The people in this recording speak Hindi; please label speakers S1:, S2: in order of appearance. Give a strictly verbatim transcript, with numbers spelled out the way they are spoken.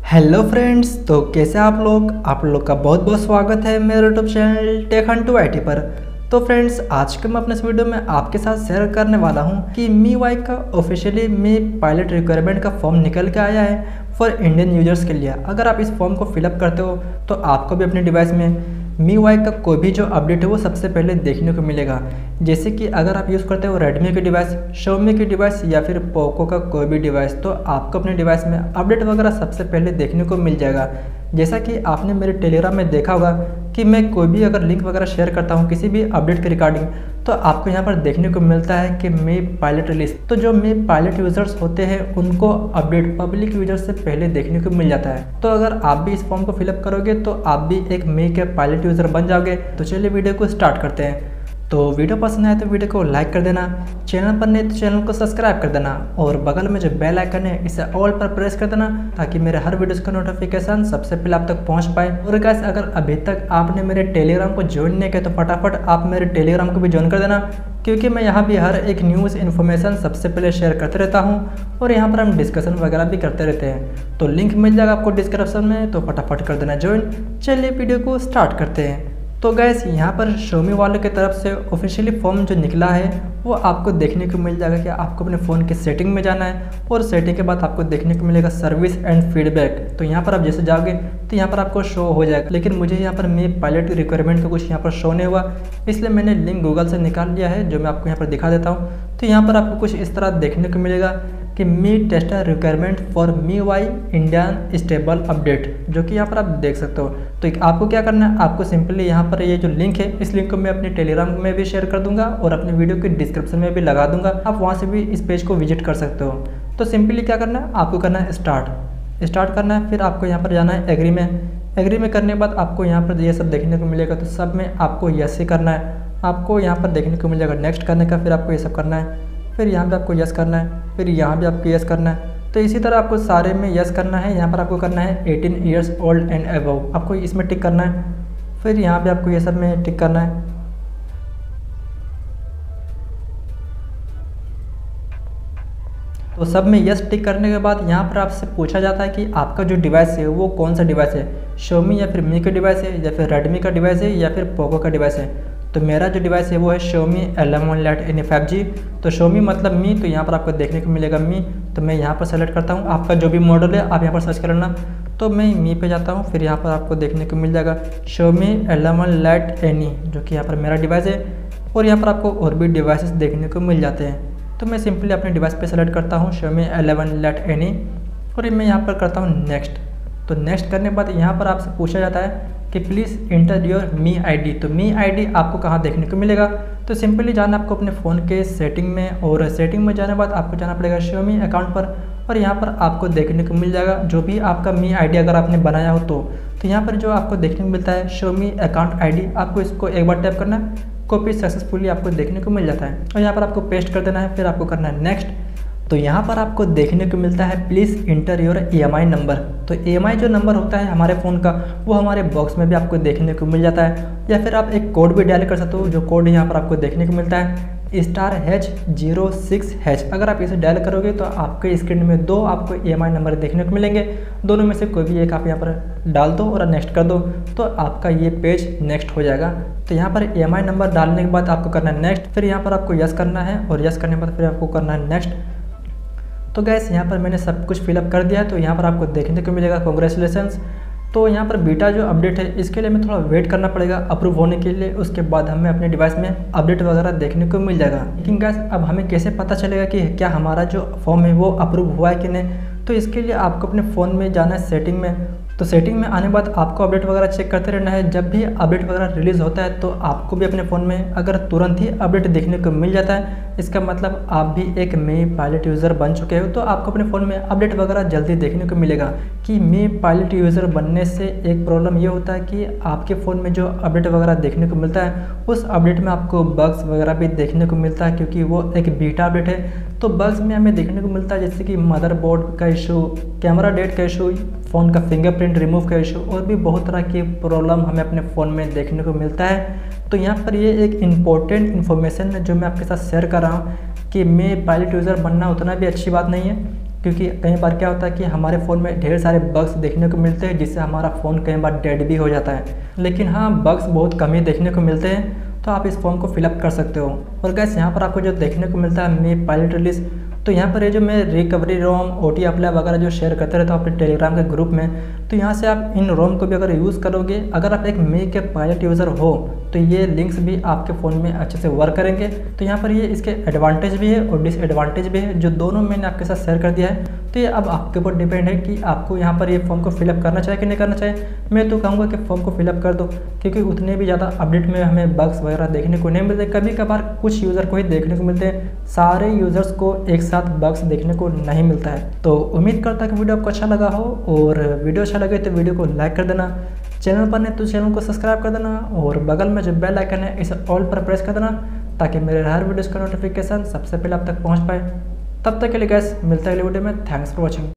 S1: हेलो फ्रेंड्स, तो कैसे आप लोग आप लोग का बहुत बहुत स्वागत है मेरे यूट्यूब चैनल टेक हंटू आईटी पर। तो फ्रेंड्स, आज के मैं अपने इस वीडियो में आपके साथ शेयर करने वाला हूं कि मी वाई का ऑफिशियली मी पायलट रिक्वायरमेंट का फॉर्म निकल के आया है फॉर इंडियन यूजर्स के लिए। अगर आप इस फॉर्म को फिलअप करते हो तो आपको भी अपने डिवाइस में मी वाई का कोई भी जो अपडेट है वो सबसे पहले देखने को मिलेगा। जैसे कि अगर आप यूज़ करते हो रेडमी की डिवाइस, शोमी की डिवाइस या फिर पोको का कोई भी डिवाइस, तो आपको अपने डिवाइस में अपडेट वगैरह सबसे पहले देखने को मिल जाएगा। जैसा कि आपने मेरे टेलीग्राम में देखा होगा कि मैं कोई भी अगर लिंक वगैरह शेयर करता हूँ किसी भी अपडेट के रिगार्डिंग, तो आपको यहाँ पर देखने को मिलता है कि मी पायलट रिलीज। तो जो मी पायलट यूजर्स होते हैं उनको अपडेट पब्लिक यूजर्स से पहले देखने को मिल जाता है। तो अगर आप भी इस फॉर्म को फिलअप करोगे तो आप भी एक मी के पायलट यूजर बन जाओगे। तो चलिए वीडियो को स्टार्ट करते हैं। तो वीडियो पसंद आए तो वीडियो को लाइक कर देना, चैनल पर नहीं तो चैनल को सब्सक्राइब कर देना और बगल में जो बेल आइकन है इसे ऑल पर प्रेस कर देना ताकि मेरे हर वीडियोस का नोटिफिकेशन सबसे पहले आप तक पहुंच पाए। और गाइस, अगर अभी तक आपने मेरे टेलीग्राम को ज्वाइन नहीं किया तो फटाफट आप मेरे टेलीग्राम को भी ज्वाइन कर देना, क्योंकि मैं यहाँ भी हर एक न्यूज़ इन्फॉर्मेशन सबसे पहले शेयर करते रहता हूँ और यहाँ पर हम डिस्कशन वगैरह भी करते रहते हैं। तो लिंक मिल जाएगा आपको डिस्क्रिप्शन में, तो फटाफट कर देना ज्वाइन। चलिए वीडियो को स्टार्ट करते हैं। तो गैस, यहाँ पर शोमी वालों की तरफ से ऑफिशियली फॉर्म जो निकला है वो आपको देखने को मिल जाएगा कि आपको अपने फ़ोन की सेटिंग में जाना है और सेटिंग के बाद आपको देखने को मिलेगा सर्विस एंड फीडबैक। तो यहाँ पर आप जैसे जाओगे तो यहाँ पर आपको शो हो जाएगा, लेकिन मुझे यहाँ पर मी पायलट रिक्वायरमेंट का कुछ यहाँ पर शो नहीं हुआ, इसलिए मैंने लिंक गूगल से निकाल लिया है जो मैं आपको यहाँ पर दिखा देता हूँ। तो यहाँ पर आपको कुछ इस तरह देखने को मिलेगा कि Mi tester requirement for Mi Y Indian stable update, जो कि यहाँ पर आप देख सकते हो। तो आपको क्या करना है, आपको सिंपली यहाँ पर ये जो लिंक है इस लिंक को मैं अपने टेलीग्राम में भी शेयर कर दूंगा और अपने वीडियो के डिस्क्रिप्शन में भी लगा दूंगा, आप वहाँ से भी इस पेज को विजिट कर सकते हो। तो सिंपली क्या करना है, आपको करना है स्टार्ट स्टार्ट करना है, फिर आपको यहाँ पर जाना है एग्री में। एग्री में करने के बाद आपको यहाँ पर ये सब देखने को मिलेगा, तो सब में आपको यस ही करना है। आपको यहाँ पर देखने को मिल जाएगा नेक्स्ट करने का, फिर आपको ये सब करना है, फिर यहाँ पे आपको यस करना है, फिर यहाँ भी आपको यस करना है। तो इसी तरह आपको सारे में यस करना है। यहाँ पर आपको करना है eighteen years old and above, आपको इसमें टिक करना है। फिर यहाँ पे आपको ये सब में टिक करना है। तो सब में यस टिक करने के बाद यहाँ पर आपसे पूछा जाता है कि आपका जो डिवाइस है वो कौन सा डिवाइस है, शोमी या फिर मी का डिवाइस है या फिर रेडमी का डिवाइस है या फिर पोको का डिवाइस है। तो मेरा जो डिवाइस है वो है Xiaomi L M one lite N five G. तो शोमी मतलब मी, तो यहाँ पर आपको देखने को मिलेगा मी। तो मैं यहाँ पर सेलेक्ट करता हूँ, आपका जो भी मॉडल है आप यहाँ पर सर्च कर लेना। तो मैं मी पे जाता हूँ, फिर यहाँ पर आपको देखने को मिल जाएगा Xiaomi L M one lite N E, जो कि यहाँ पर मेरा डिवाइस है। और यहाँ पर आपको और भी डिवाइसेस देखने को मिल जाते हैं। तो मैं सिंपली अपने डिवाइस पे सेलेक्ट करता हूँ Xiaomi L M one lite N E और मैं यहाँ पर करता हूँ नेक्स्ट। तो नेक्स्ट करने के बाद यहाँ पर आपसे पूछा जाता है कि please enter your Mi ID. तो मी आईडी आपको कहाँ देखने को मिलेगा, तो सिंपली जाना आपको अपने फ़ोन के सेटिंग में, और सेटिंग में जाने के बाद आपको जाना पड़ेगा शोमी अकाउंट पर और यहाँ पर आपको देखने को मिल जाएगा जो भी आपका मी आईडी अगर आपने बनाया हो तो तो यहाँ पर जो आपको देखने को मिलता है शोमी अकाउंट आईडी, आपको इसको एक बार टैप करना है, कॉपी सक्सेसफुली आपको देखने को मिल जाता है और यहाँ पर आपको पेस्ट कर देना है, फिर आपको करना है नेक्स्ट। तो यहाँ पर आपको देखने को मिलता है please enter your E M I number. तो ई एम आई जो नंबर होता है हमारे फ़ोन का वो हमारे बॉक्स में भी आपको देखने को मिल जाता है, या फिर आप एक कोड भी डायल कर सकते हो, जो कोड यहाँ पर आपको देखने को मिलता है star H zero six H. अगर आप इसे डायल करोगे तो आपके स्क्रीन में दो आपको ई एम आई नंबर देखने को मिलेंगे, दोनों में से कोई भी एक आप यहाँ पर डाल दो और नेक्स्ट कर दो तो आपका ये पेज नेक्स्ट हो जाएगा। तो यहाँ पर ई एम आई नंबर डालने के बाद आपको करना है नेक्स्ट, फिर यहाँ पर आपको यस करना है और यस करने के बाद फिर आपको करना है नेक्स्ट। तो गैस, यहाँ पर मैंने सब कुछ फिलअप कर दिया है, तो यहाँ पर आपको देखने को मिलेगा कॉन्ग्रेचुलेसन्स। तो यहाँ पर बीटा जो अपडेट है इसके लिए हमें थोड़ा वेट करना पड़ेगा अप्रूव होने के लिए, उसके बाद हमें अपने डिवाइस में अपडेट वगैरह देखने को मिल जाएगा। लेकिन गैस, अब हमें कैसे पता चलेगा कि क्या हमारा जो फॉर्म है वो अप्रूव हुआ है कि नहीं, तो इसके लिए आपको अपने फ़ोन में जाना है सेटिंग में। तो सेटिंग में आने के बाद आपको अपडेट वगैरह चेक करते रहना है। जब भी अपडेट वगैरह रिलीज़ होता है तो आपको भी अपने फ़ोन में अगर तुरंत ही अपडेट देखने को मिल जाता है, इसका मतलब आप भी एक मी पायलट यूज़र बन चुके हो, तो आपको अपने फ़ोन में अपडेट वगैरह जल्दी देखने को मिलेगा। कि मी पायलट यूज़र बनने से एक प्रॉब्लम ये होता है कि आपके फ़ोन में जो अपडेट वगैरह देखने को मिलता है उस अपडेट में आपको बग्स वगैरह भी देखने को मिलता है, क्योंकि वो एक बीटा अपडेट है। तो बग्स में हमें देखने को मिलता है जैसे कि मदरबोर्ड का इशू, कैमरा डेट का इशू, फ़ोन का फिंगरप्रिंट रिमूव का इशू और भी बहुत तरह की प्रॉब्लम हमें अपने फ़ोन में देखने को मिलता है। तो यहाँ पर ये एक इम्पोर्टेंट इन्फॉर्मेशन है जो मैं आपके साथ शेयर कर रहा हूँ कि मैं पायलट यूज़र बनना उतना भी अच्छी बात नहीं है। क्योंकि कई बार क्या होता है कि हमारे फ़ोन में ढेर सारे बग्स देखने को मिलते हैं जिससे हमारा फ़ोन कई बार डेड भी हो जाता है। लेकिन हाँ, बग्स बहुत कम ही देखने को मिलते हैं, तो आप इस फॉर्म को फिलअप कर सकते हो। और गैस यहाँ पर आपको जो देखने को मिलता है मी पायलट रिलीज, तो यहाँ पर ये जो मैं recovery ROM O T apply वगैरह जो शेयर करते रहता हूँ अपने टेलीग्राम के ग्रुप में, तो यहाँ से आप इन रोम को भी अगर यूज़ करोगे, अगर आप एक मी के पायलट यूज़र हो तो ये लिंक्स भी आपके फ़ोन में अच्छे से वर्क करेंगे। तो यहाँ पर ये इसके एडवांटेज भी है और डिसएडवांटेज भी है, जो दोनों मैंने आपके साथ शेयर कर दिया है। तो ये अब आपके ऊपर डिपेंड है कि आपको यहाँ पर ये फॉर्म को फिलअप करना चाहिए कि नहीं करना चाहिए। मैं तो कहूँगा कि फॉर्म को फिलअप कर दो, क्योंकि उतने भी ज़्यादा अपडेट में हमें बग्स वगैरह देखने को नहीं मिलते। कभी कभार कुछ यूज़र को ही देखने को मिलते हैं, सारे यूज़र्स को एक साथ बग्स देखने को नहीं मिलता है। तो उम्मीद करता है कि वीडियो आपको अच्छा लगा हो, और वीडियो अच्छा लगे तो वीडियो को लाइक कर देना, चैनल पर नहीं तो चैनल को सब्सक्राइब कर देना, और बगल में जो बेल आइकन है इसे ऑल पर प्रेस कर देना, ताकि मेरे हर वीडियोज़ का नोटिफिकेशन सबसे पहले आप तक पहुंच पाए। तब तक के लिए गैस मिलता है अगले वीडियो में। Thanks for watching.